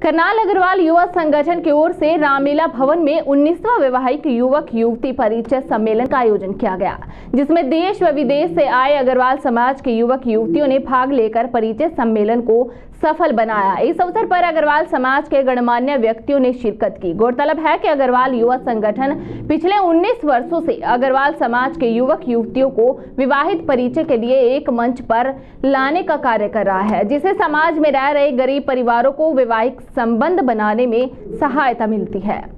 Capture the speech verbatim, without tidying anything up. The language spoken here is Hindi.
करनाल अग्रवाल युवा संगठन की ओर से रामलीला भवन में उन्नीसवां वैवाहिक युवक युवती परिचय सम्मेलन का आयोजन किया गया, जिसमें देश व विदेश से आए अग्रवाल समाज के युवक युवतियों ने भाग लेकर परिचय सम्मेलन को सफल बनाया। इस अवसर पर अग्रवाल समाज के गणमान्य व्यक्तियों ने शिरकत की। गौरतलब है कि अग्रवाल युवा संगठन पिछले उन्नीस वर्षों से अग्रवाल समाज के युवक युवतियों को विवाहित परिचय के लिए एक मंच पर लाने का कार्य कर रहा है, जिससे समाज में रह रहे गरीब परिवारों को वैवाहिक संबंध बनाने में सहायता मिलती है।